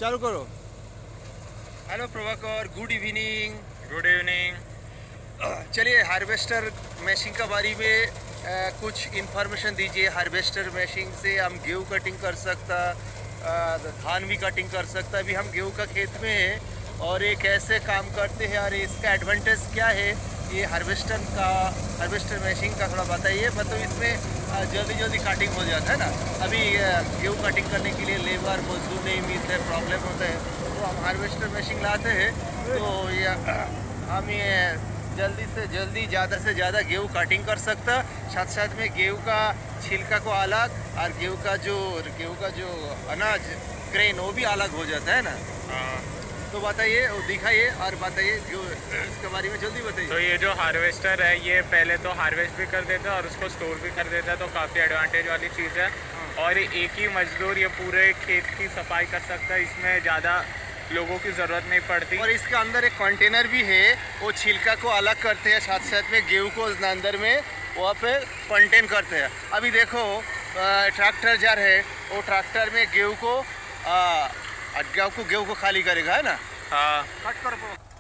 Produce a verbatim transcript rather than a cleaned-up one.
चालू करो। Hello Prabhakar, good evening. Good evening. चलिए हार्वेस्टर मशीन के बारे में आ, कुछ इन्फॉर्मेशन दीजिए। हार्वेस्टर मशीन से हम गेहूँ कटिंग कर सकता, आ, धान भी कटिंग कर सकता। अभी हम गेहूँ का खेत में हैं और ये कैसे काम करते हैं और इसका एडवांटेज क्या है, ये हार्वेस्टर का हार्वेस्टर मशीन का थोड़ा बताइए। मतलब इसमें जल्दी जल्दी कटिंग हो जाता है ना। अभी गेहूँ कटिंग करने के लिए लेबर मजदूर नहीं मिलते, प्रॉब्लम होता है, तो हम हार्वेस्टर मशीन लाते हैं तो ये हम ये जल्दी से जल्दी ज़्यादा से ज़्यादा गेहूँ कटिंग कर सकता। साथ साथ में गेहूँ का छिलका को अलग और गेहूँ का जो गेहूँ का जो अनाज ग्रेन वो भी अलग हो जाता है ना। हाँ, तो बताइए, वो दिखाइए और बताइए जो इसके बारे में जल्दी बताइए। तो ये जो हार्वेस्टर है ये पहले तो हार्वेस्ट भी कर देता है और उसको स्टोर भी कर देता है, तो काफ़ी एडवांटेज वाली चीज़ है। और एक ही मजदूर ये पूरे खेत की सफाई कर सकता है, इसमें ज़्यादा लोगों की ज़रूरत नहीं पड़ती। और इसके अंदर एक कंटेनर भी है, वो छिलका को अलग करते हैं, साथ साथ में गेहूँ को अंदर में वहाँ पे कंटेन करते हैं। अभी देखो ट्रैक्टर जा रहे है, वो ट्रैक्टर में गेहूँ को गेहूँ को गेहूँ को खाली करेगा, है ना। हाँ, कट करो।